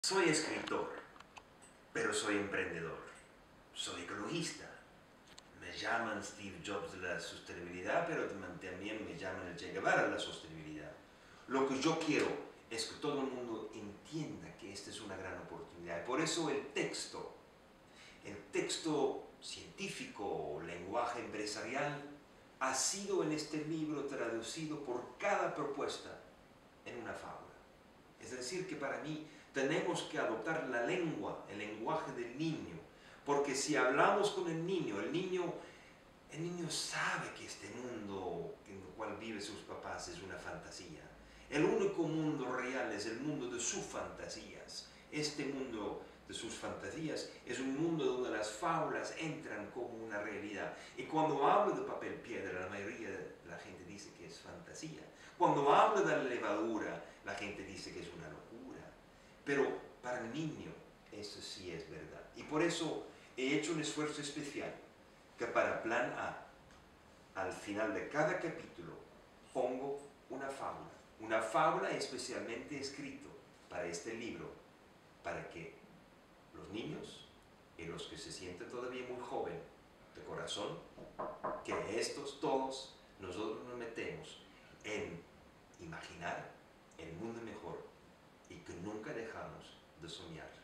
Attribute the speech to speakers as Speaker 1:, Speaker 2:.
Speaker 1: Soy escritor, pero soy emprendedor. Soy ecologista. Me llaman Steve Jobs de la sostenibilidad, pero también me llaman el Che Guevara de la sostenibilidad. Lo que yo quiero es que todo el mundo entienda que esta es una gran oportunidad. Por eso el texto científico o lenguaje empresarial ha sido en este libro traducido por cada propuesta en una fábula. Es decir, que para mí tenemos que adoptar la lengua, el lenguaje del niño, porque si hablamos con el niño sabe que este mundo en el cual viven sus papás es una fantasía. El único mundo real es el mundo de sus fantasías. Este mundo de sus fantasías es un mundo donde las fábulas entran como una realidad. Y cuando hablo de papel piedra, la mayoría de la gente dice que es fantasía. Cuando hablo de la levadura, la gente dice que es una locura. Pero para el niño eso sí es verdad. Y por eso he hecho un esfuerzo especial que para Plan A, al final de cada capítulo, pongo una fábula especialmente escrita para este libro, para que los niños y los que se sienten todavía muy jóvenes de corazón, que estos todos nosotros nos metemos en imaginar el mundo mejor y que nunca dejamos de soñar.